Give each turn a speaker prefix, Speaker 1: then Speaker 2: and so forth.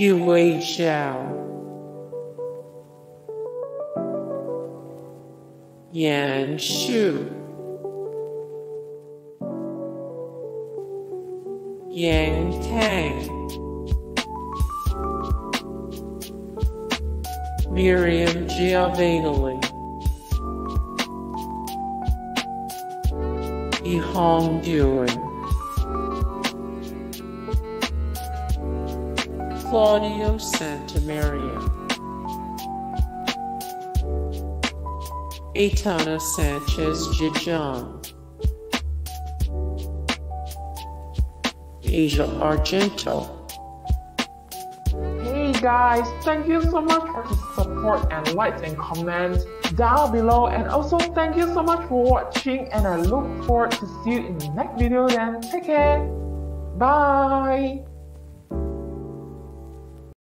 Speaker 1: Wei Zhao, Yan Shu, Yang Tang, Miriam Giovanni, Yihong Duan, Claudio Santamaria, Aitana Snchez-Gijn, Asia Argento.
Speaker 2: Hey guys, thank you so much for the support and likes and comments down below, and also thank you so much for watching, and I look forward to see you in the next video. Then take care, bye.